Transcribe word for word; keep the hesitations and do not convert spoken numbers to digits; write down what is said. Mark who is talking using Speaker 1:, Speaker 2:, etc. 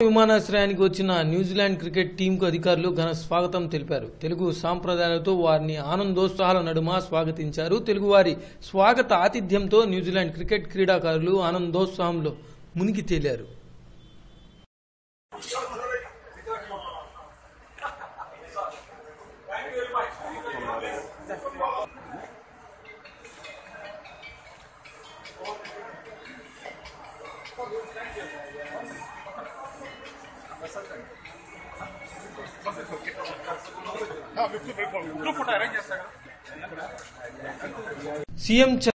Speaker 1: విమానాశ్రయానికి వచ్చిన New Zealand cricket టీంకు అధికారులు ఘన స్వాగతం తెలిపారు. తెలుగు సాంప్రదాయాలతో వారిని ఆనందోత్సాహాల నడుమ స్వాగతించారు. తెలుగువారి స్వాగత ఆతిథ్యంతో న్యూజిలాండ్ క్రికెట్ క్రీడాకారులు ఆనందోత్సాహంలో మునిగి తేలారు. సీఎం